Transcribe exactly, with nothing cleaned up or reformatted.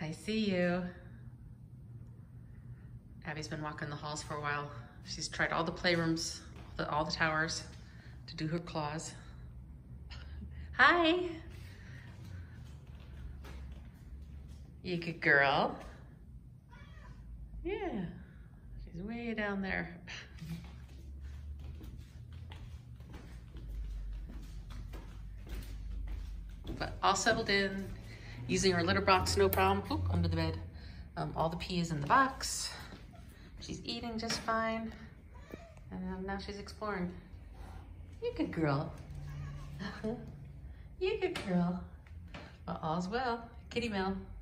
I see you. Abby's been walking the halls for a while. She's tried all the playrooms, the, all the towers to do her claws. Hi. You good girl. Yeah, she's way down there. But all settled in, using her litter box, no problem. Oop, under the bed. Um, all the pee is in the box. She's eating just fine. And um, now she's exploring. You good girl. You good girl. Well, all's well. Kitty Mel.